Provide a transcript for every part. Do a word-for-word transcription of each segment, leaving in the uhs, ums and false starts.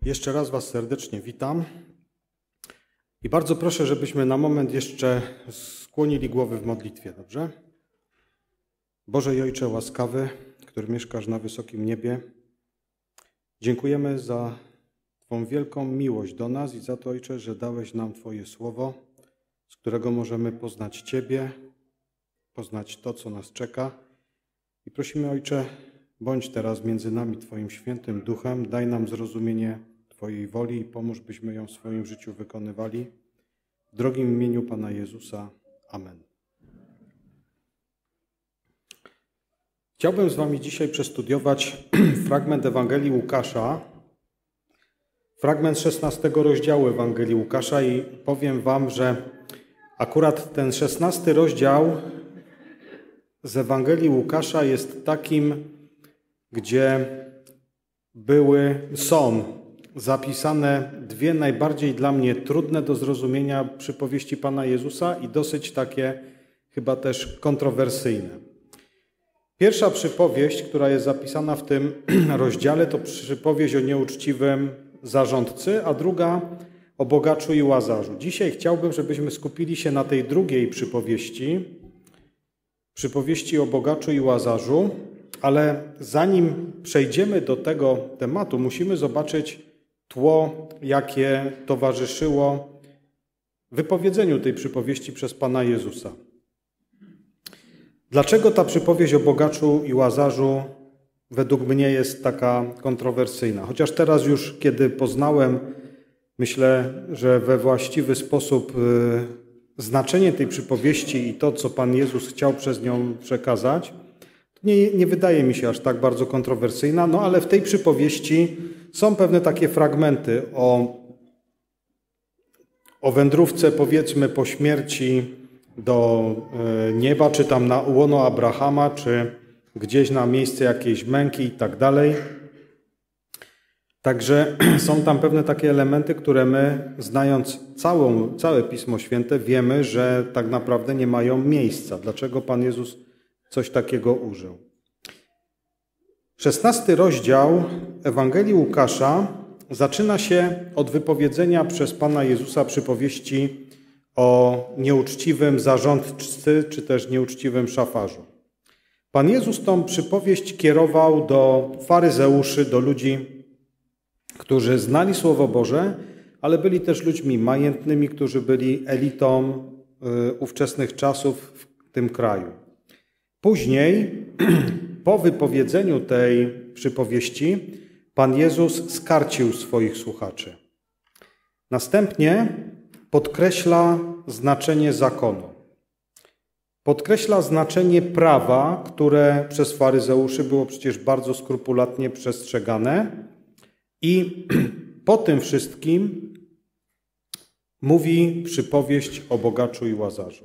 Jeszcze raz Was serdecznie witam i bardzo proszę, żebyśmy na moment jeszcze skłonili głowy w modlitwie, dobrze? Boże i Ojcze łaskawy, który mieszkasz na wysokim niebie, dziękujemy za Twą wielką miłość do nas i za to, Ojcze, że dałeś nam Twoje słowo, z którego możemy poznać Ciebie, poznać to, co nas czeka. I prosimy, Ojcze, bądź teraz między nami Twoim świętym duchem, daj nam zrozumienie Twojej woli i pomóż, byśmy ją w swoim życiu wykonywali. W drogim imieniu Pana Jezusa. Amen. Chciałbym z Wami dzisiaj przestudiować fragment Ewangelii Łukasza, fragment szesnastego rozdziału Ewangelii Łukasza i powiem Wam, że akurat ten szesnasty rozdział z Ewangelii Łukasza jest takim, gdzie były, są zapisane dwie najbardziej dla mnie trudne do zrozumienia przypowieści Pana Jezusa i dosyć takie chyba też kontrowersyjne. Pierwsza przypowieść, która jest zapisana w tym rozdziale, to przypowieść o nieuczciwym zarządcy, a druga o bogaczu i łazarzu. Dzisiaj chciałbym, żebyśmy skupili się na tej drugiej przypowieści, przypowieści o bogaczu i łazarzu, ale zanim przejdziemy do tego tematu, musimy zobaczyć tło, jakie towarzyszyło wypowiedzeniu tej przypowieści przez Pana Jezusa. Dlaczego ta przypowieść o bogaczu i łazarzu według mnie jest taka kontrowersyjna? Chociaż teraz już, kiedy poznałem, myślę, że we właściwy sposób znaczenie tej przypowieści i to, co Pan Jezus chciał przez nią przekazać, nie, nie wydaje mi się aż tak bardzo kontrowersyjna, no ale w tej przypowieści są pewne takie fragmenty o, o wędrówce, powiedzmy, po śmierci do nieba, czy tam na łono Abrahama, czy gdzieś na miejsce jakiejś męki i tak dalej. Także są tam pewne takie elementy, które my, znając całą, całe Pismo Święte, wiemy, że tak naprawdę nie mają miejsca. Dlaczego Pan Jezus coś takiego użył? Szesnasty rozdział Ewangelii Łukasza zaczyna się od wypowiedzenia przez Pana Jezusa przypowieści o nieuczciwym zarządcy, czy też nieuczciwym szafarzu. Pan Jezus tą przypowieść kierował do faryzeuszy, do ludzi, którzy znali Słowo Boże, ale byli też ludźmi majętnymi, którzy byli elitą ówczesnych czasów w tym kraju. Później, po wypowiedzeniu tej przypowieści, Pan Jezus skarcił swoich słuchaczy. Następnie podkreśla znaczenie zakonu. Podkreśla znaczenie prawa, które przez faryzeuszy było przecież bardzo skrupulatnie przestrzegane. I po tym wszystkim mówi przypowieść o bogaczu i łazarzu.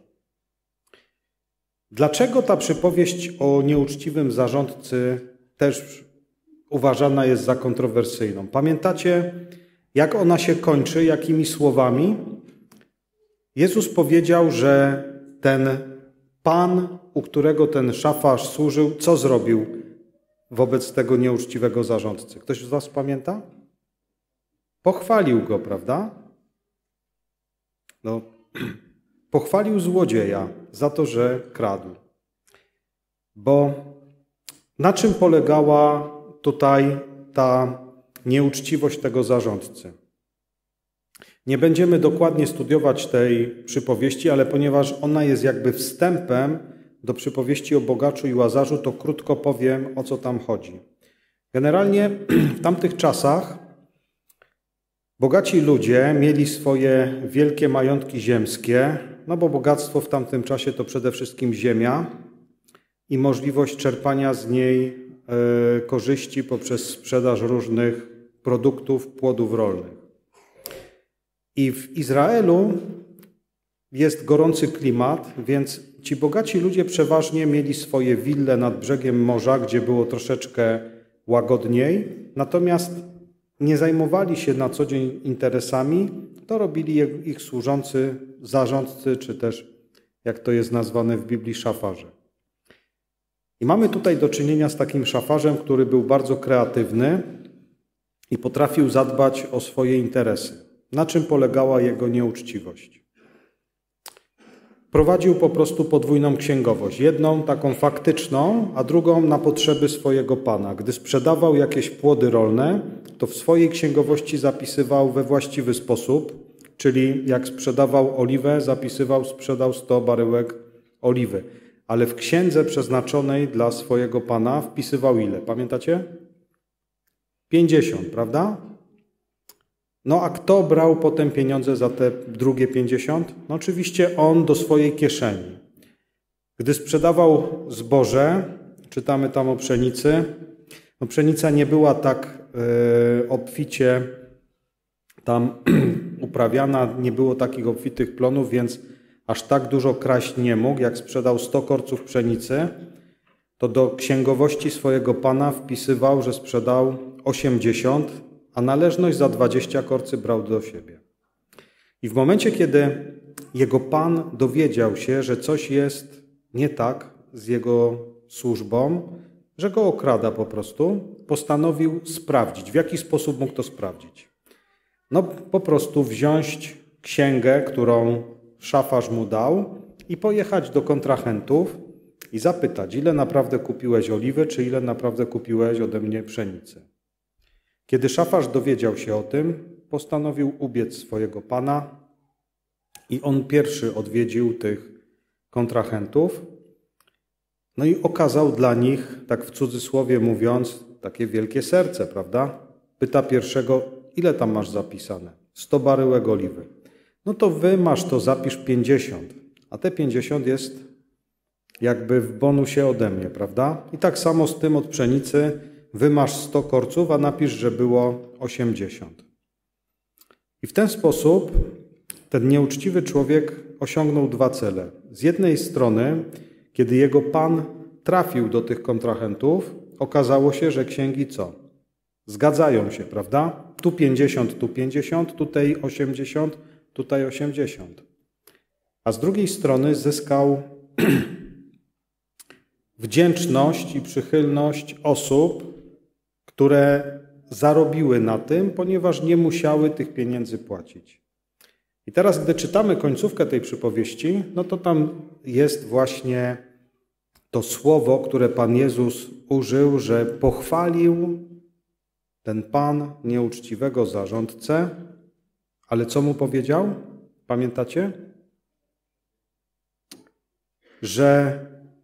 Dlaczego ta przypowieść o nieuczciwym zarządcy też uważana jest za kontrowersyjną? Pamiętacie, jak ona się kończy, jakimi słowami? Jezus powiedział, że ten Pan, u którego ten szafarz służył, co zrobił wobec tego nieuczciwego zarządcy? Ktoś z Was pamięta? Pochwalił go, prawda? No, pochwalił złodzieja za to, że kradł. Bo na czym polegała tutaj ta nieuczciwość tego zarządcy? Nie będziemy dokładnie studiować tej przypowieści, ale ponieważ ona jest jakby wstępem do przypowieści o bogaczu i łazarzu, to krótko powiem, o co tam chodzi. Generalnie w tamtych czasach bogaci ludzie mieli swoje wielkie majątki ziemskie, no bo bogactwo w tamtym czasie to przede wszystkim ziemia i możliwość czerpania z niej y, korzyści poprzez sprzedaż różnych produktów, płodów rolnych. I w Izraelu jest gorący klimat, więc ci bogaci ludzie przeważnie mieli swoje wille nad brzegiem morza, gdzie było troszeczkę łagodniej, natomiast nie zajmowali się na co dzień interesami, to robili ich służący, zarządcy, czy też, jak to jest nazwane w Biblii, szafarze. I mamy tutaj do czynienia z takim szafarzem, który był bardzo kreatywny i potrafił zadbać o swoje interesy. Na czym polegała jego nieuczciwość? Prowadził po prostu podwójną księgowość. Jedną taką faktyczną, a drugą na potrzeby swojego pana. Gdy sprzedawał jakieś płody rolne, to w swojej księgowości zapisywał we właściwy sposób, czyli jak sprzedawał oliwę, zapisywał, sprzedał sto baryłek oliwy. Ale w księdze przeznaczonej dla swojego pana wpisywał ile? Pamiętacie? pięćdziesiąt, prawda? No a kto brał potem pieniądze za te drugie pięćdziesiąt? No oczywiście on do swojej kieszeni. Gdy sprzedawał zboże, czytamy tam o pszenicy, no pszenica nie była tak yy, obficie tam uprawiana, nie było takich obfitych plonów, więc aż tak dużo kraść nie mógł. Jak sprzedał sto korców pszenicy, to do księgowości swojego pana wpisywał, że sprzedał osiemdziesiąt, a należność za dwadzieścia korcy brał do siebie. I w momencie, kiedy jego pan dowiedział się, że coś jest nie tak z jego służbą, że go okrada po prostu, postanowił sprawdzić. W jaki sposób mógł to sprawdzić? No po prostu wziąć księgę, którą szafarz mu dał i pojechać do kontrahentów i zapytać, ile naprawdę kupiłeś oliwy, czy ile naprawdę kupiłeś ode mnie pszenicy. Kiedy szafarz dowiedział się o tym, postanowił ubiec swojego pana i on pierwszy odwiedził tych kontrahentów. No i okazał dla nich, tak w cudzysłowie mówiąc, takie wielkie serce, prawda? Pyta pierwszego, ile tam masz zapisane? sto baryłek oliwy. No to wy masz to, zapisz pięćdziesiąt, a te pięćdziesiąt jest jakby w bonusie ode mnie, prawda? I tak samo z tym od pszenicy, wy masz sto korców, a napisz, że było osiemdziesiąt. I w ten sposób ten nieuczciwy człowiek osiągnął dwa cele. Z jednej strony, kiedy jego pan trafił do tych kontrahentów, okazało się, że księgi co? Zgadzają się, prawda? Tu pięćdziesiąt, tu pięćdziesiąt, tutaj osiemdziesiąt, tutaj osiemdziesiąt. A z drugiej strony zyskał wdzięczność i przychylność osób, które zarobiły na tym, ponieważ nie musiały tych pieniędzy płacić. I teraz, gdy czytamy końcówkę tej przypowieści, no to tam jest właśnie to słowo, które Pan Jezus użył, że pochwalił ten Pan nieuczciwego zarządcę, ale co mu powiedział? Pamiętacie? Że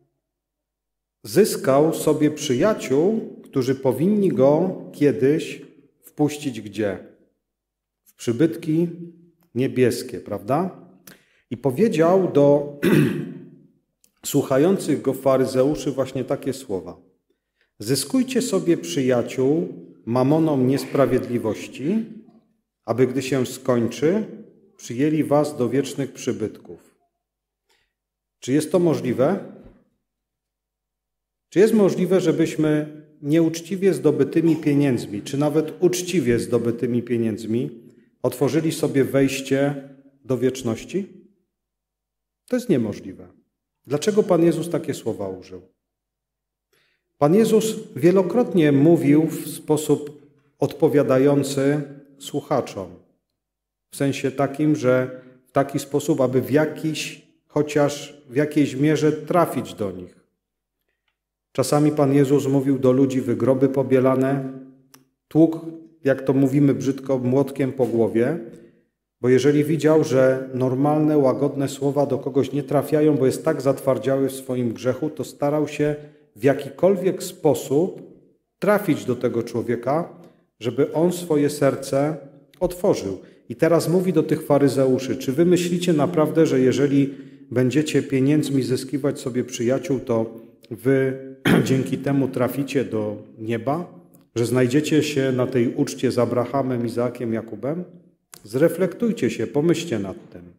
zyskał sobie przyjaciół, którzy powinni go kiedyś wpuścić gdzie? W przybytki niebieskie, prawda? I powiedział do słuchających go faryzeuszy właśnie takie słowa. Zyskujcie sobie przyjaciół mamoną niesprawiedliwości, aby gdy się skończy, przyjęli was do wiecznych przybytków. Czy jest to możliwe? Czy jest możliwe, żebyśmy nieuczciwie zdobytymi pieniędzmi, czy nawet uczciwie zdobytymi pieniędzmi otworzyli sobie wejście do wieczności? To jest niemożliwe. Dlaczego Pan Jezus takie słowa użył? Pan Jezus wielokrotnie mówił w sposób odpowiadający słuchaczom. W sensie takim, że w taki sposób, aby w jakiś, chociaż w jakiejś mierze trafić do nich. Czasami Pan Jezus mówił do ludzi wygroby pobielane, tłukł, jak to mówimy brzydko, młotkiem po głowie, bo jeżeli widział, że normalne, łagodne słowa do kogoś nie trafiają, bo jest tak zatwardziały w swoim grzechu, to starał się w jakikolwiek sposób trafić do tego człowieka, żeby on swoje serce otworzył. I teraz mówi do tych faryzeuszy, czy wy myślicie naprawdę, że jeżeli będziecie pieniędzmi zyskiwać sobie przyjaciół, to wy dzięki temu traficie do nieba? Że znajdziecie się na tej uczcie z Abrahamem, Izaakiem, Jakubem? Zreflektujcie się, pomyślcie nad tym.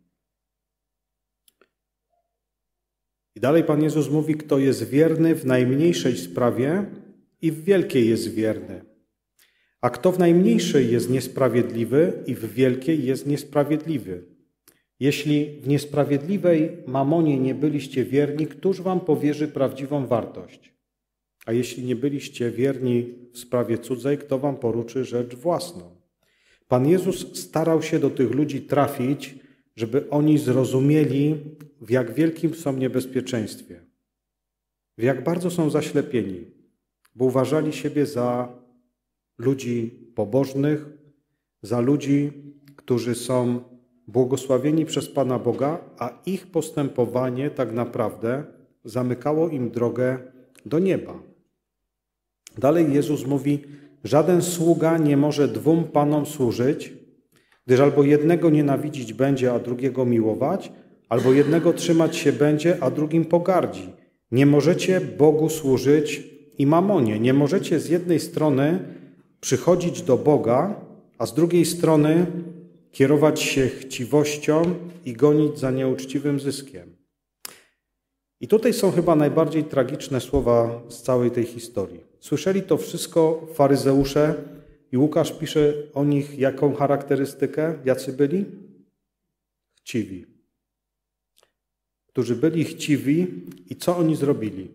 I dalej Pan Jezus mówi, kto jest wierny w najmniejszej sprawie i w wielkiej jest wierny. A kto w najmniejszej jest niesprawiedliwy i w wielkiej jest niesprawiedliwy. Jeśli w niesprawiedliwej mamonie nie byliście wierni, któż wam powierzy prawdziwą wartość? A jeśli nie byliście wierni w sprawie cudzej, kto wam poruczy rzecz własną? Pan Jezus starał się do tych ludzi trafić, żeby oni zrozumieli, w jak wielkim są niebezpieczeństwie, w jak bardzo są zaślepieni, bo uważali siebie za ludzi pobożnych, za ludzi, którzy są błogosławieni przez Pana Boga, a ich postępowanie tak naprawdę zamykało im drogę do nieba. Dalej Jezus mówi, żaden sługa nie może dwóm panom służyć, gdyż albo jednego nienawidzić będzie, a drugiego miłować, albo jednego trzymać się będzie, a drugim pogardzi. Nie możecie Bogu służyć i mamonie. Nie możecie z jednej strony przychodzić do Boga, a z drugiej strony kierować się chciwością i gonić za nieuczciwym zyskiem. I tutaj są chyba najbardziej tragiczne słowa z całej tej historii. Słyszeli to wszystko faryzeusze i Łukasz pisze o nich jaką charakterystykę? Jacy byli? Chciwi. Którzy byli chciwi i co oni zrobili?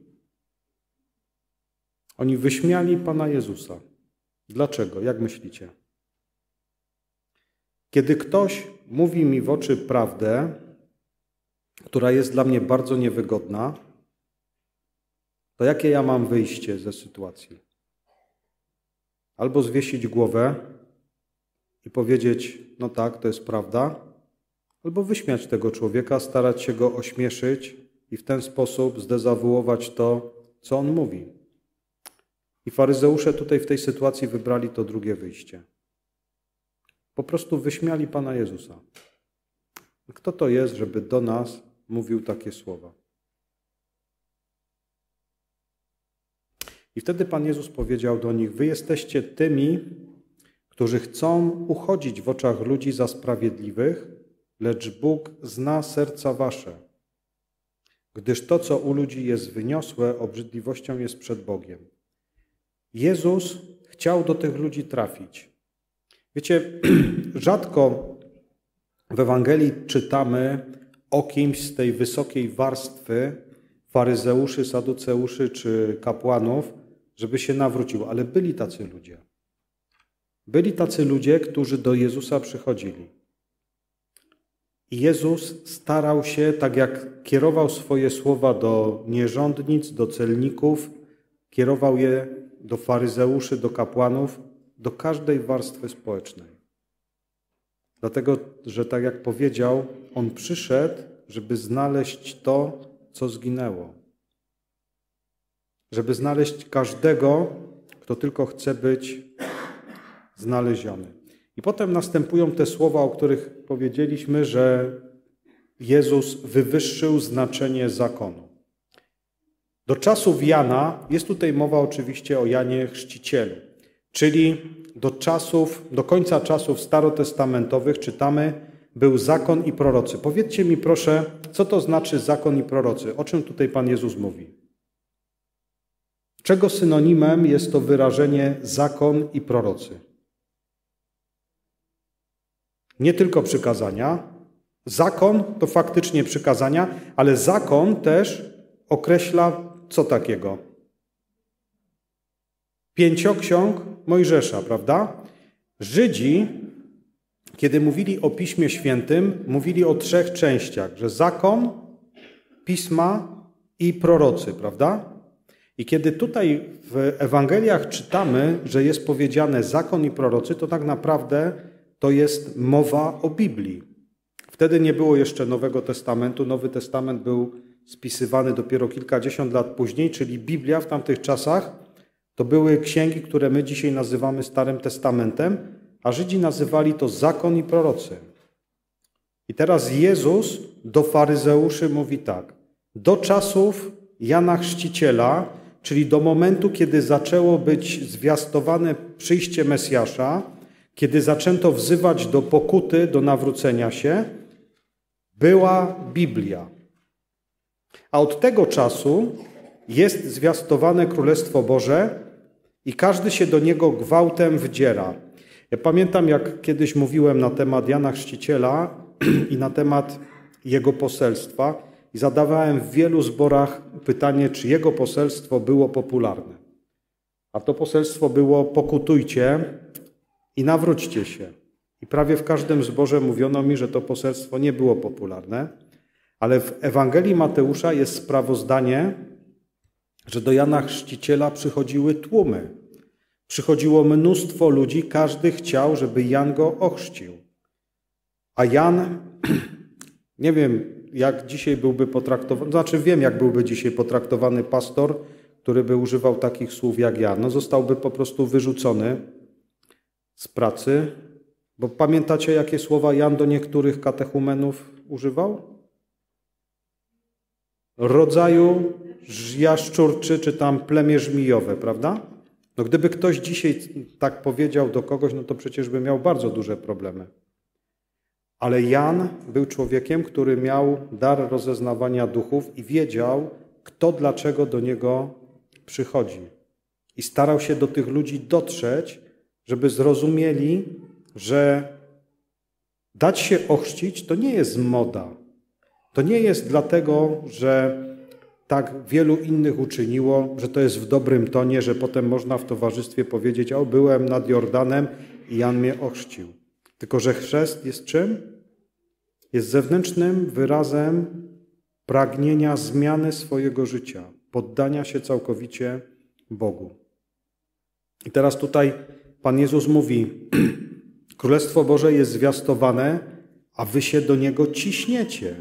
Oni wyśmiali Pana Jezusa. Dlaczego? Jak myślicie? Kiedy ktoś mówi mi w oczy prawdę, która jest dla mnie bardzo niewygodna, to jakie ja mam wyjście ze sytuacji? Albo zwiesić głowę i powiedzieć, no tak, to jest prawda, albo wyśmiać tego człowieka, starać się go ośmieszyć i w ten sposób zdezawuować to, co on mówi. I faryzeusze tutaj w tej sytuacji wybrali to drugie wyjście. Po prostu wyśmiali Pana Jezusa. Kto to jest, żeby do nas mówił takie słowa? I wtedy Pan Jezus powiedział do nich, wy jesteście tymi, którzy chcą uchodzić w oczach ludzi za sprawiedliwych, lecz Bóg zna serca wasze. Gdyż to, co u ludzi jest wyniosłe, obrzydliwością jest przed Bogiem. Jezus chciał do tych ludzi trafić. Wiecie, rzadko w Ewangelii czytamy o kimś z tej wysokiej warstwy faryzeuszy, saduceuszy czy kapłanów, żeby się nawrócił, ale byli tacy ludzie. Byli tacy ludzie, którzy do Jezusa przychodzili. I Jezus starał się, tak jak kierował swoje słowa do nierządnic, do celników, kierował je do faryzeuszy, do kapłanów, do każdej warstwy społecznej. Dlatego, że tak jak powiedział, On przyszedł, żeby znaleźć to, co zginęło. Żeby znaleźć każdego, kto tylko chce być znaleziony. I potem następują te słowa, o których powiedzieliśmy, że Jezus wywyższył znaczenie zakonu. Do czasów Jana, jest tutaj mowa oczywiście o Janie Chrzcicielu, czyli do czasów, do końca czasów starotestamentowych czytamy, był zakon i prorocy. Powiedzcie mi proszę, co to znaczy zakon i prorocy? O czym tutaj Pan Jezus mówi? Czego synonimem jest to wyrażenie zakon i prorocy? Nie tylko przykazania. Zakon to faktycznie przykazania, ale zakon też określa co takiego? Pięcioksiąg Mojżesza, prawda? Żydzi, kiedy mówili o Piśmie Świętym, mówili o trzech częściach, że zakon, pisma i prorocy, prawda? I kiedy tutaj w Ewangeliach czytamy, że jest powiedziane zakon i prorocy, to tak naprawdę to jest mowa o Biblii. Wtedy nie było jeszcze Nowego Testamentu. Nowy Testament był spisywany dopiero kilkadziesiąt lat później, czyli Biblia w tamtych czasach to były księgi, które my dzisiaj nazywamy Starym Testamentem, a Żydzi nazywali to zakon i prorocy. I teraz Jezus do faryzeuszy mówi tak. Do czasów Jana Chrzciciela, czyli do momentu, kiedy zaczęło być zwiastowane przyjście Mesjasza, kiedy zaczęto wzywać do pokuty, do nawrócenia się, była Biblia. A od tego czasu jest zwiastowane Królestwo Boże i każdy się do niego gwałtem wdziera. Ja pamiętam, jak kiedyś mówiłem na temat Jana Chrzciciela i na temat jego poselstwa i zadawałem w wielu zborach pytanie, czy jego poselstwo było popularne. A to poselstwo było: pokutujcie i nawróćcie się. I prawie w każdym zborze mówiono mi, że to poselstwo nie było popularne, ale w Ewangelii Mateusza jest sprawozdanie, że do Jana Chrzciciela przychodziły tłumy. Przychodziło mnóstwo ludzi, każdy chciał, żeby Jan go ochrzcił. A Jan, nie wiem, jak dzisiaj byłby potraktowany, znaczy wiem, jak byłby dzisiaj potraktowany pastor, który by używał takich słów jak Jan. No, zostałby po prostu wyrzucony z pracy, bo pamiętacie, jakie słowa Jan do niektórych katechumenów używał? Rodzaju jaszczurczy, czy tam plemię żmijowe, prawda? No gdyby ktoś dzisiaj tak powiedział do kogoś, no to przecież by miał bardzo duże problemy. Ale Jan był człowiekiem, który miał dar rozeznawania duchów i wiedział, kto dlaczego do niego przychodzi. I starał się do tych ludzi dotrzeć, żeby zrozumieli, że dać się ochrzcić to nie jest moda. To nie jest dlatego, że tak wielu innych uczyniło, że to jest w dobrym tonie, że potem można w towarzystwie powiedzieć: o, byłem nad Jordanem i Jan mnie ochrzcił. Tylko że chrzest jest czym? Jest zewnętrznym wyrazem pragnienia zmiany swojego życia, poddania się całkowicie Bogu. I teraz tutaj Pan Jezus mówi: Królestwo Boże jest zwiastowane, a wy się do niego ciśniecie.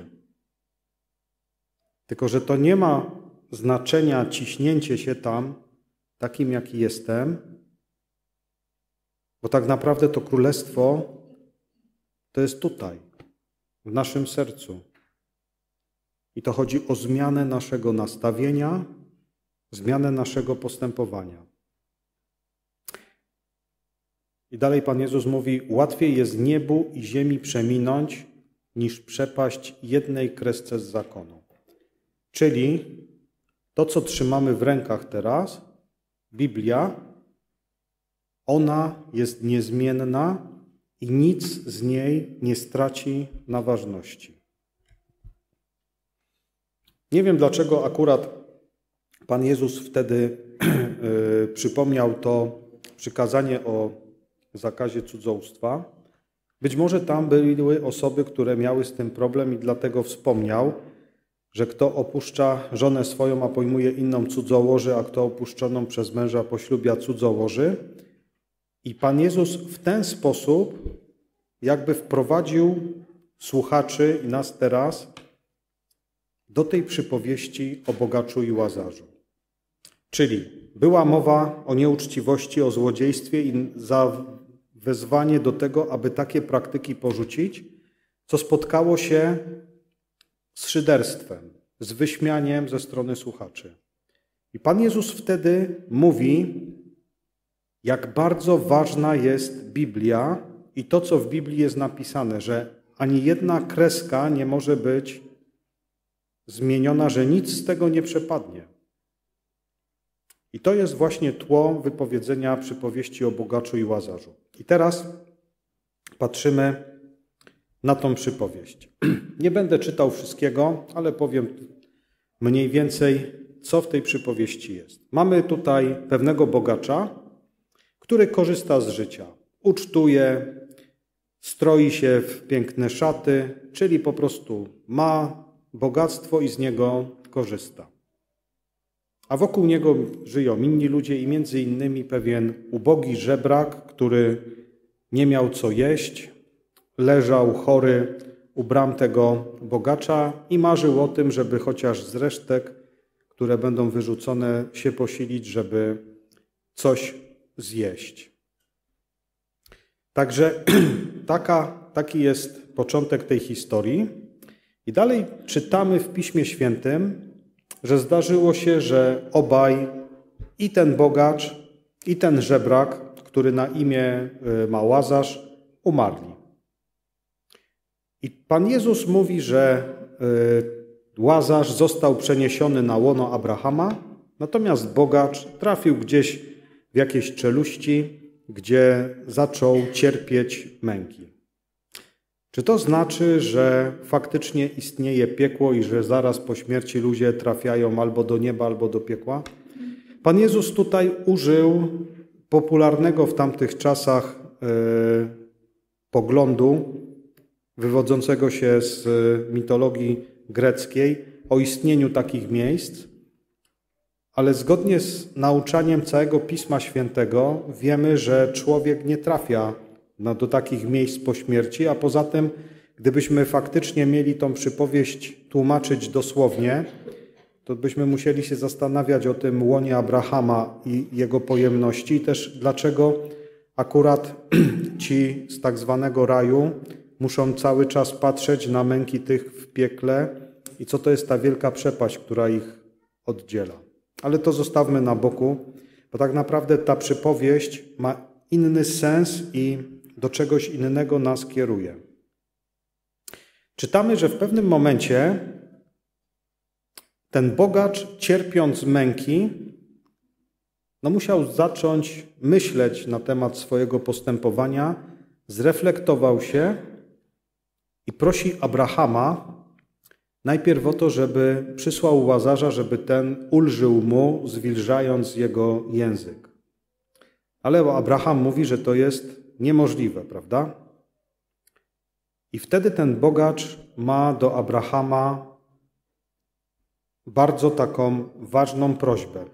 Tylko że to nie ma znaczenia ciśnięcie się tam, takim jaki jestem, bo tak naprawdę to królestwo to jest tutaj, w naszym sercu. I to chodzi o zmianę naszego nastawienia, zmianę naszego postępowania. I dalej Pan Jezus mówi: łatwiej jest niebu i ziemi przeminąć, niż przepaść jednej kresce z zakonu. Czyli to, co trzymamy w rękach teraz, Biblia, ona jest niezmienna i nic z niej nie straci na ważności. Nie wiem, dlaczego akurat Pan Jezus wtedy yy, przypomniał to przykazanie o zakazie cudzołóstwa. Być może tam były osoby, które miały z tym problem i dlatego wspomniał, że kto opuszcza żonę swoją, a pojmuje inną, cudzołoży, a kto opuszczoną przez męża poślubia, cudzołoży. I Pan Jezus w ten sposób jakby wprowadził słuchaczy i nas teraz do tej przypowieści o bogaczu i Łazarzu. Czyli była mowa o nieuczciwości, o złodziejstwie i za wezwanie do tego, aby takie praktyki porzucić, co spotkało się z szyderstwem, z wyśmianiem ze strony słuchaczy. I Pan Jezus wtedy mówi, jak bardzo ważna jest Biblia i to, co w Biblii jest napisane, że ani jedna kreska nie może być zmieniona, że nic z tego nie przepadnie. I to jest właśnie tło wypowiedzenia przypowieści o bogaczu i Łazarzu. I teraz patrzymy na tą przypowieść. Nie będę czytał wszystkiego, ale powiem mniej więcej, co w tej przypowieści jest. Mamy tutaj pewnego bogacza, który korzysta z życia. Ucztuje, stroi się w piękne szaty, czyli po prostu ma bogactwo i z niego korzysta. A wokół niego żyją inni ludzie i między innymi pewien ubogi żebrak, który nie miał co jeść, leżał chory u bram tego bogacza i marzył o tym, żeby chociaż z resztek, które będą wyrzucone, się posilić, żeby coś zjeść. Także taka, taki jest początek tej historii. I dalej czytamy w Piśmie Świętym, że zdarzyło się, że obaj, i ten bogacz, i ten żebrak, który na imię ma Łazarz, umarli. I Pan Jezus mówi, że Łazarz został przeniesiony na łono Abrahama, natomiast bogacz trafił gdzieś w jakieś czeluści, gdzie zaczął cierpieć męki. Czy to znaczy, że faktycznie istnieje piekło i że zaraz po śmierci ludzie trafiają albo do nieba, albo do piekła? Pan Jezus tutaj użył popularnego w tamtych czasach yy, poglądu wywodzącego się z mitologii greckiej o istnieniu takich miejsc, ale zgodnie z nauczaniem całego Pisma Świętego wiemy, że człowiek nie trafia no, do takich miejsc po śmierci, a poza tym, gdybyśmy faktycznie mieli tą przypowieść tłumaczyć dosłownie, to byśmy musieli się zastanawiać o tym łonie Abrahama i jego pojemności i też dlaczego akurat ci z tak zwanego raju muszą cały czas patrzeć na męki tych w piekle i co to jest ta wielka przepaść, która ich oddziela. Ale to zostawmy na boku, bo tak naprawdę ta przypowieść ma inny sens i do czegoś innego nas kieruje. Czytamy, że w pewnym momencie ten bogacz, cierpiąc męki, no musiał zacząć myśleć na temat swojego postępowania, zreflektował się i prosi Abrahama najpierw o to, żeby przysłał Łazarza, żeby ten ulżył mu, zwilżając jego język. Ale Abraham mówi, że to jest niemożliwe, prawda? I wtedy ten bogacz ma do Abrahama bardzo taką ważną prośbę.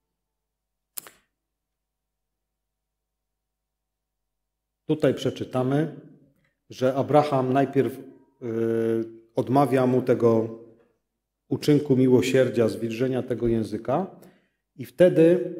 Tutaj przeczytamy, że Abraham najpierw yy, odmawia mu tego uczynku miłosierdzia, zwilżenia tego języka i wtedy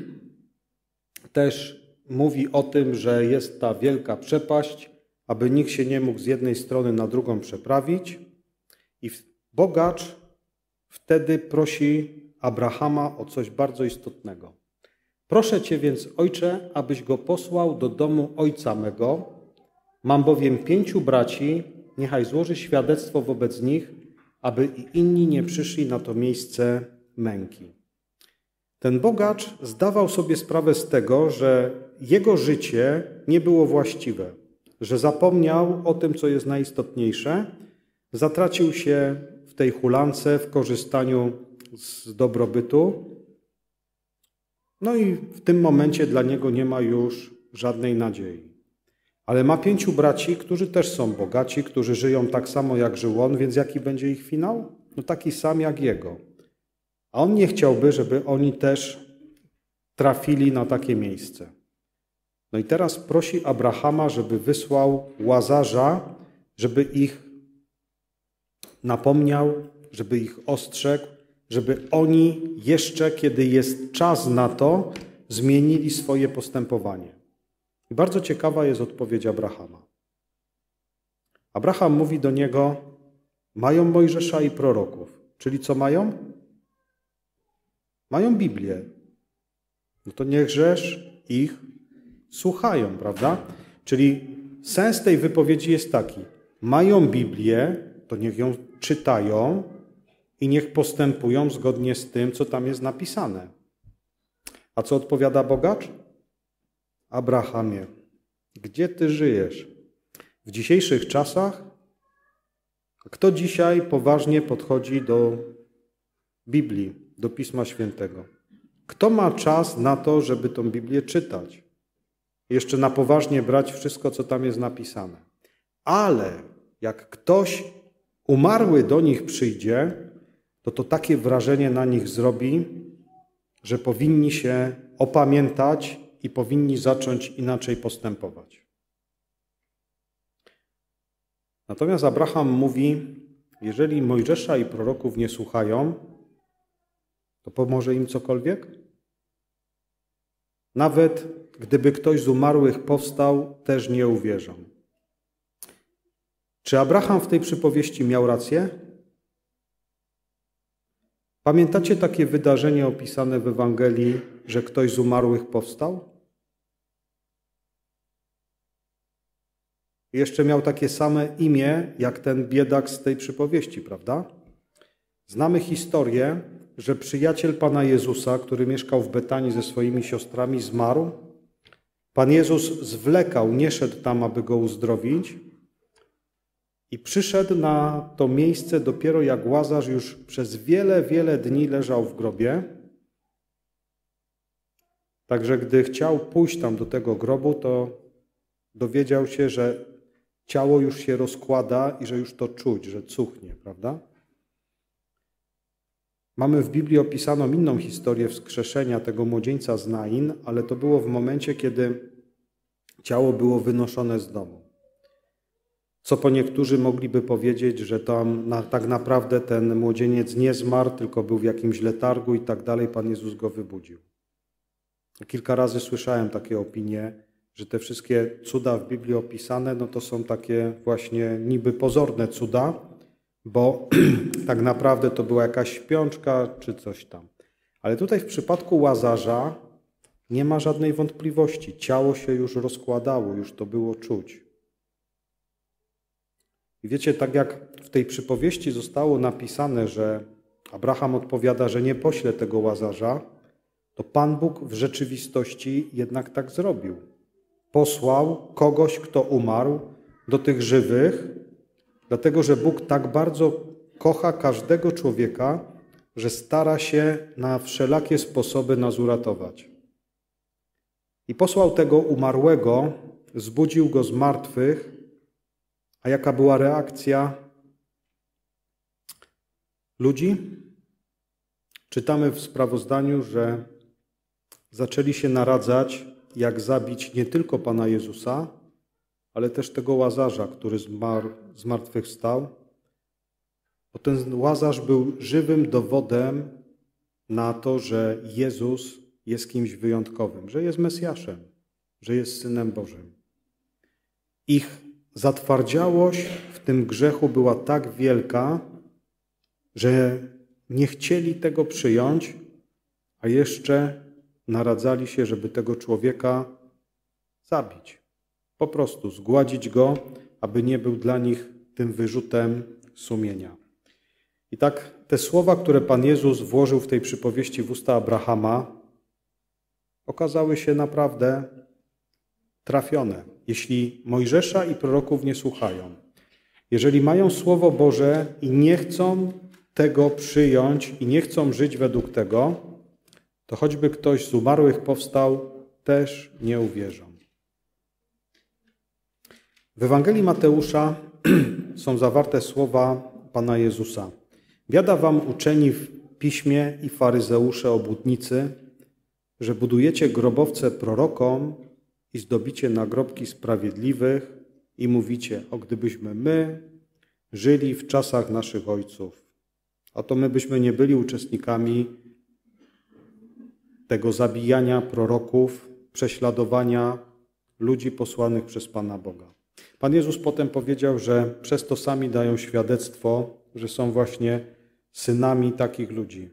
też mówi o tym, że jest ta wielka przepaść, aby nikt się nie mógł z jednej strony na drugą przeprawić i bogacz wtedy prosi Abrahama o coś bardzo istotnego. Proszę Cię więc, Ojcze, abyś go posłał do domu ojca mego. Mam bowiem pięciu braci, niechaj złoży świadectwo wobec nich, aby i inni nie przyszli na to miejsce męki. Ten bogacz zdawał sobie sprawę z tego, że jego życie nie było właściwe, że zapomniał o tym, co jest najistotniejsze, zatracił się w tej hulance, w korzystaniu z dobrobytu. No i w tym momencie dla niego nie ma już żadnej nadziei. Ale ma pięciu braci, którzy też są bogaci, którzy żyją tak samo jak żył on, więc jaki będzie ich finał? No taki sam jak jego. A on nie chciałby, żeby oni też trafili na takie miejsce. No i teraz prosi Abrahama, żeby wysłał Łazarza, żeby ich napomniał, żeby ich ostrzegł, żeby oni jeszcze, kiedy jest czas na to, zmienili swoje postępowanie. I bardzo ciekawa jest odpowiedź Abrahama. Abraham mówi do niego, mają Mojżesza i proroków. Czyli co mają? Mają Biblię. No to niechżeż ich słuchają, prawda? Czyli sens tej wypowiedzi jest taki. Mają Biblię, to niech ją czytają i niech postępują zgodnie z tym, co tam jest napisane. A co odpowiada bogacz? Abrahamie, gdzie ty żyjesz? W dzisiejszych czasach? Kto dzisiaj poważnie podchodzi do Biblii, do Pisma Świętego? Kto ma czas na to, żeby tą Biblię czytać? Jeszcze na poważnie brać wszystko, co tam jest napisane. Ale jak ktoś umarły do nich przyjdzie, to to takie wrażenie na nich zrobi, że powinni się opamiętać i powinni zacząć inaczej postępować. Natomiast Abraham mówi, jeżeli Mojżesza i proroków nie słuchają, to pomoże im cokolwiek? Nawet gdyby ktoś z umarłych powstał, też nie uwierzą. Czy Abraham w tej przypowieści miał rację? Pamiętacie takie wydarzenie opisane w Ewangelii, że ktoś z umarłych powstał? Jeszcze miał takie same imię, jak ten biedak z tej przypowieści, prawda? Znamy historię, że przyjaciel Pana Jezusa, który mieszkał w Betanii ze swoimi siostrami, zmarł. Pan Jezus zwlekał, nie szedł tam, aby go uzdrowić i przyszedł na to miejsce dopiero jak Łazarz już przez wiele, wiele dni leżał w grobie. Także gdy chciał pójść tam do tego grobu, to dowiedział się, że ciało już się rozkłada i że już to czuć, że cuchnie, prawda? Mamy w Biblii opisaną inną historię wskrzeszenia tego młodzieńca z Nain, ale to było w momencie, kiedy ciało było wynoszone z domu. Co po niektórzy mogliby powiedzieć, że tam na, tak naprawdę ten młodzieniec nie zmarł, tylko był w jakimś letargu i tak dalej, Pan Jezus go wybudził. Kilka razy słyszałem takie opinie, że te wszystkie cuda w Biblii opisane, no to są takie właśnie niby pozorne cuda, bo tak naprawdę to była jakaś śpiączka czy coś tam. Ale tutaj w przypadku Łazarza nie ma żadnej wątpliwości. Ciało się już rozkładało, już to było czuć. I wiecie, tak jak w tej przypowieści zostało napisane, że Abraham odpowiada, że nie pośle tego Łazarza, to Pan Bóg w rzeczywistości jednak tak zrobił. Posłał kogoś, kto umarł, do tych żywych, dlatego że Bóg tak bardzo kocha każdego człowieka, że stara się na wszelakie sposoby nas uratować. I posłał tego umarłego, zbudził go z martwych, a jaka była reakcja ludzi? Czytamy w sprawozdaniu, że zaczęli się naradzać, jak zabić nie tylko Pana Jezusa, ale też tego Łazarza, który zmarł, zmartwychwstał. Bo ten Łazarz był żywym dowodem na to, że Jezus jest kimś wyjątkowym, że jest Mesjaszem, że jest Synem Bożym. Ich zatwardziałość w tym grzechu była tak wielka, że nie chcieli tego przyjąć, a jeszcze naradzali się, żeby tego człowieka zabić. Po prostu zgładzić go, aby nie był dla nich tym wyrzutem sumienia. I tak te słowa, które Pan Jezus włożył w tej przypowieści w usta Abrahama, okazały się naprawdę trafione. Jeśli Mojżesza i proroków nie słuchają, jeżeli mają Słowo Boże i nie chcą tego przyjąć i nie chcą żyć według tego, to choćby ktoś z umarłych powstał, też nie uwierzą. W Ewangelii Mateusza są zawarte słowa Pana Jezusa. Biada wam, uczeni w piśmie i faryzeusze obłudnicy, że budujecie grobowce prorokom i zdobicie nagrobki sprawiedliwych i mówicie, o gdybyśmy my żyli w czasach naszych ojców, a to my byśmy nie byli uczestnikami tego zabijania proroków, prześladowania ludzi posłanych przez Pana Boga. Pan Jezus potem powiedział, że przez to sami dają świadectwo, że są właśnie synami takich ludzi.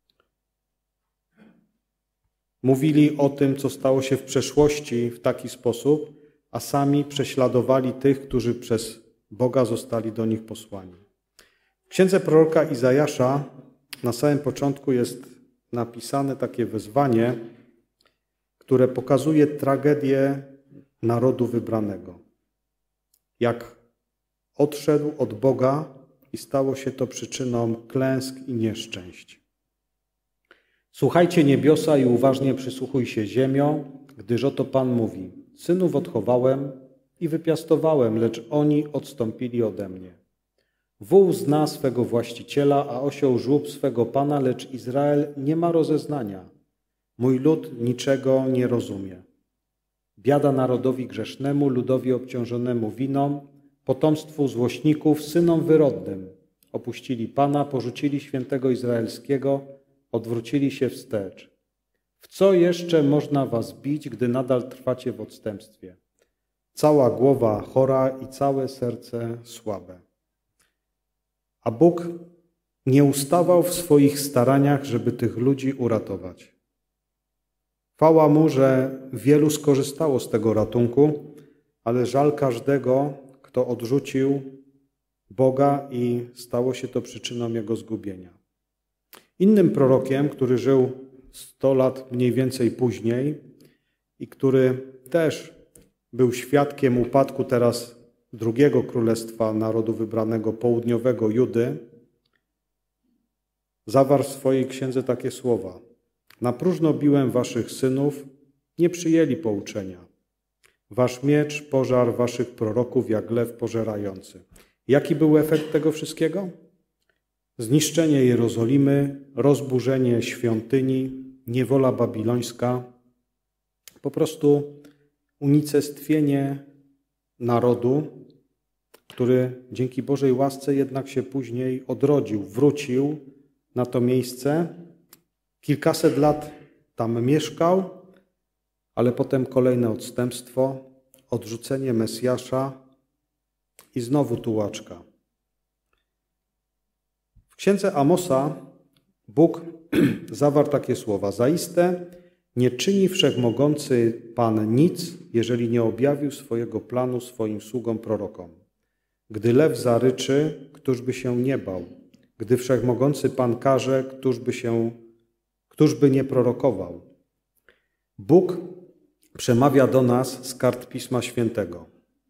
Mówili o tym, co stało się w przeszłości w taki sposób, a sami prześladowali tych, którzy przez Boga zostali do nich posłani. W księdze proroka Izajasza na samym początku jest napisane takie wezwanie, które pokazuje tragedię narodu wybranego. Jak odszedł od Boga i stało się to przyczyną klęsk i nieszczęść. Słuchajcie niebiosa i uważnie przysłuchuj się ziemio, gdyż oto Pan mówi, synów odchowałem i wypiastowałem, lecz oni odstąpili ode mnie. Wół zna swego właściciela, a osioł żłób swego pana, lecz Izrael nie ma rozeznania. Mój lud niczego nie rozumie. Biada narodowi grzesznemu, ludowi obciążonemu winą, potomstwu złośników, synom wyrodnym. Opuścili Pana, porzucili świętego Izraelskiego, odwrócili się wstecz. W co jeszcze można was bić, gdy nadal trwacie w odstępstwie? Cała głowa chora i całe serce słabe. A Bóg nie ustawał w swoich staraniach, żeby tych ludzi uratować. Chwała Mu, że wielu skorzystało z tego ratunku, ale żal każdego, kto odrzucił Boga i stało się to przyczyną jego zgubienia. Innym prorokiem, który żył sto lat mniej więcej później i który też był świadkiem upadku teraz drugiego królestwa narodu wybranego, południowego Judy, zawarł w swojej księdze takie słowa. Na próżno biłem waszych synów Nie przyjęli pouczenia. Wasz miecz pożar waszych proroków jak lew pożerający. Jaki był efekt tego wszystkiego? Zniszczenie Jerozolimy, rozburzenie świątyni, niewola babilońska, po prostu unicestwienie narodu, który dzięki Bożej łasce jednak się później odrodził, wrócił na to miejsce. Kilkaset lat tam mieszkał, ale potem kolejne odstępstwo, odrzucenie Mesjasza i znowu tułaczka. W księdze Amosa Bóg zawarł takie słowa: zaiste nie czyni wszechmogący Pan nic, jeżeli nie objawił swojego planu swoim sługom prorokom. Gdy lew zaryczy, któż by się nie bał? Gdy wszechmogący Pan każe, któż by się, któż by nie prorokował? Bóg przemawia do nas z kart Pisma Świętego.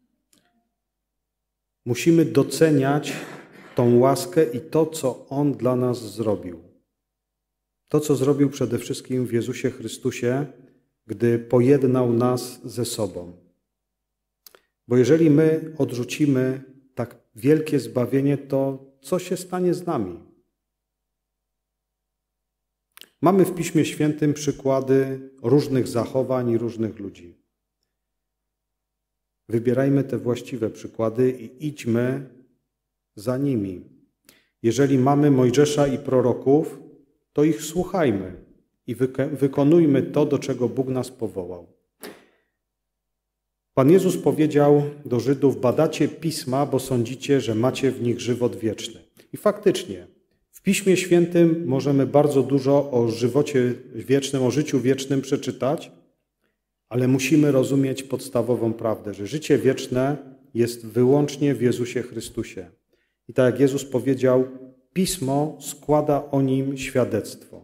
Musimy doceniać tą łaskę i to, co On dla nas zrobił. To, co zrobił przede wszystkim w Jezusie Chrystusie, gdy pojednał nas ze sobą. Bo jeżeli my odrzucimy tak wielkie zbawienie, to co się stanie z nami? Mamy w Piśmie Świętym przykłady różnych zachowań i różnych ludzi. Wybierajmy te właściwe przykłady i idźmy za nimi. Jeżeli mamy Mojżesza i proroków, to ich słuchajmy i wykonujmy to, do czego Bóg nas powołał. Pan Jezus powiedział do Żydów: badacie Pisma, bo sądzicie, że macie w nich żywot wieczny. I faktycznie, w Piśmie Świętym możemy bardzo dużo o żywocie wiecznym, o życiu wiecznym przeczytać, ale musimy rozumieć podstawową prawdę, że życie wieczne jest wyłącznie w Jezusie Chrystusie. I tak jak Jezus powiedział, Pismo składa o nim świadectwo.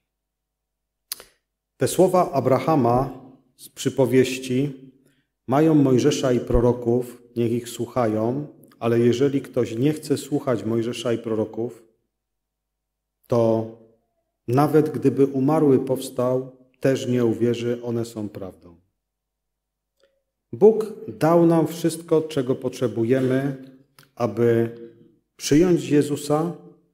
Te słowa Abrahama z przypowieści mają Mojżesza i proroków, niech ich słuchają, ale jeżeli ktoś nie chce słuchać Mojżesza i proroków, to nawet gdyby umarły powstał, też nie uwierzy, one są prawdą. Bóg dał nam wszystko, czego potrzebujemy, aby przyjąć Jezusa,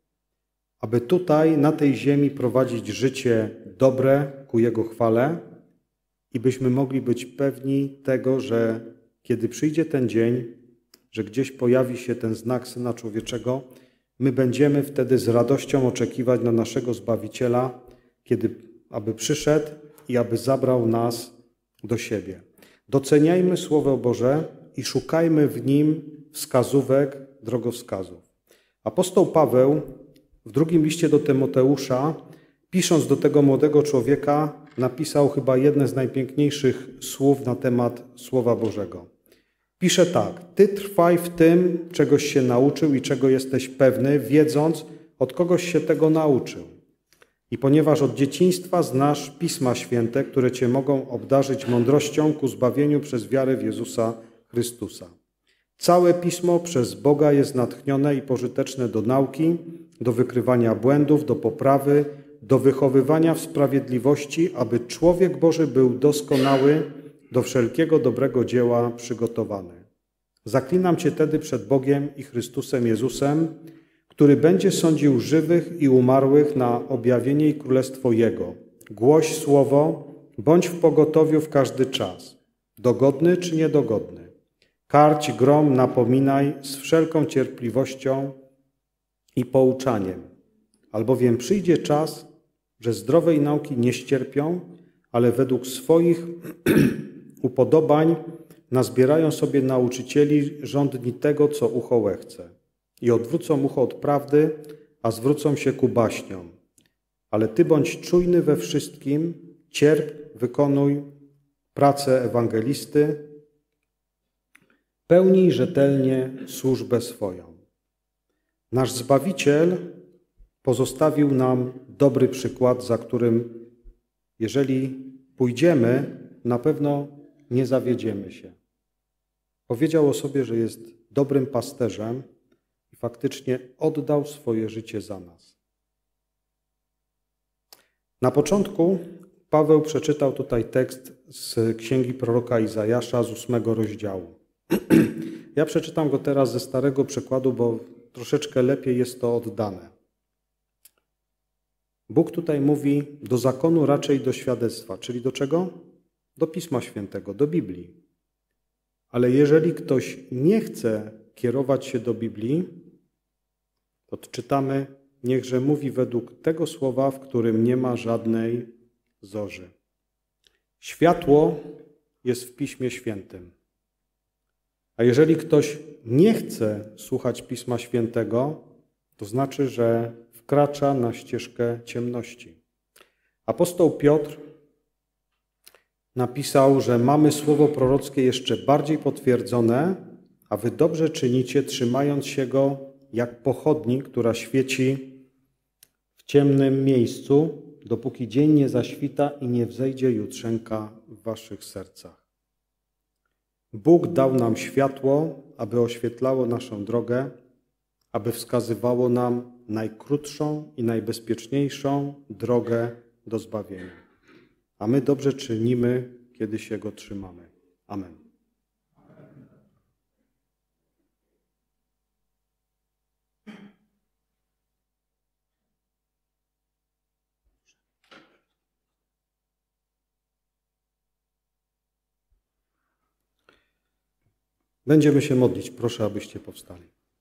aby tutaj, na tej ziemi prowadzić życie dobre ku Jego chwale i byśmy mogli być pewni tego, że kiedy przyjdzie ten dzień, że gdzieś pojawi się ten znak Syna Człowieczego, my będziemy wtedy z radością oczekiwać na naszego Zbawiciela, kiedy aby przyszedł i aby zabrał nas do siebie. Doceniajmy Słowo Boże i szukajmy w nim wskazówek, drogowskazów. Apostoł Paweł w drugim liście do Tymoteusza, pisząc do tego młodego człowieka, napisał chyba jedne z najpiękniejszych słów na temat Słowa Bożego. Pisze tak: ty trwaj w tym, czegoś się nauczył i czego jesteś pewny, wiedząc, od kogoś się tego nauczył. I ponieważ od dzieciństwa znasz Pisma Święte, które cię mogą obdarzyć mądrością ku zbawieniu przez wiarę w Jezusa Chrystusa. Całe Pismo przez Boga jest natchnione i pożyteczne do nauki, do wykrywania błędów, do poprawy, do wychowywania w sprawiedliwości, aby człowiek Boży był doskonały, do wszelkiego dobrego dzieła przygotowany. Zaklinam cię tedy przed Bogiem i Chrystusem Jezusem, który będzie sądził żywych i umarłych na objawienie i królestwo Jego. Głoś słowo, bądź w pogotowiu w każdy czas, dogodny czy niedogodny. Karć, grom, napominaj z wszelką cierpliwością i pouczaniem. Albowiem przyjdzie czas, że zdrowej nauki nie ścierpią, ale według swoich upodobań nazbierają sobie nauczycieli żądni tego, co ucho łechce. I odwrócą ucho od prawdy, a zwrócą się ku baśniom. Ale ty bądź czujny we wszystkim, cierp, wykonuj pracę ewangelisty, pełnij rzetelnie służbę swoją. Nasz Zbawiciel pozostawił nam dobry przykład, za którym, jeżeli pójdziemy, na pewno nie zawiedziemy się. Powiedział o sobie, że jest dobrym pasterzem i faktycznie oddał swoje życie za nas. Na początku Paweł przeczytał tutaj tekst z księgi proroka Izajasza z ósmego rozdziału. Ja przeczytam go teraz ze starego przekładu, bo troszeczkę lepiej jest to oddane. Bóg tutaj mówi do zakonu, raczej do świadectwa. Czyli do czego? Do Pisma Świętego, do Biblii. Ale jeżeli ktoś nie chce kierować się do Biblii, to czytamy, niechże mówi według tego słowa, w którym nie ma żadnej zorzy. Światło jest w Piśmie Świętym. A jeżeli ktoś nie chce słuchać Pisma Świętego, to znaczy, że wkracza na ścieżkę ciemności. Apostoł Piotr napisał, że mamy słowo prorockie jeszcze bardziej potwierdzone, a wy dobrze czynicie, trzymając się go jak pochodni, która świeci w ciemnym miejscu, dopóki dzień nie zaświta i nie wzejdzie jutrzenka w waszych sercach. Bóg dał nam światło, aby oświetlało naszą drogę, aby wskazywało nam najkrótszą i najbezpieczniejszą drogę do zbawienia. A my dobrze czynimy, kiedy się go trzymamy. Amen. Będziemy się modlić. Proszę, abyście powstali.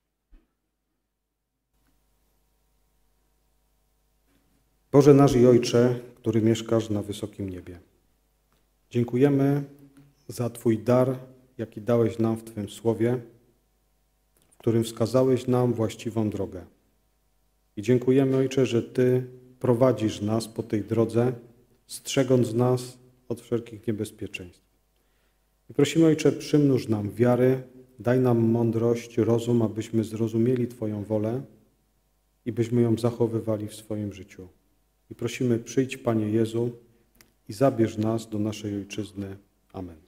Boże nasz i Ojcze, który mieszkasz na wysokim niebie. Dziękujemy za Twój dar, jaki dałeś nam w Twym Słowie, w którym wskazałeś nam właściwą drogę. I dziękujemy, Ojcze, że Ty prowadzisz nas po tej drodze, strzegąc nas od wszelkich niebezpieczeństw. I prosimy, Ojcze, przymnóż nam wiary, daj nam mądrość, rozum, abyśmy zrozumieli Twoją wolę i byśmy ją zachowywali w swoim życiu. I prosimy, przyjdź, Panie Jezu, i zabierz nas do naszej Ojczyzny. Amen.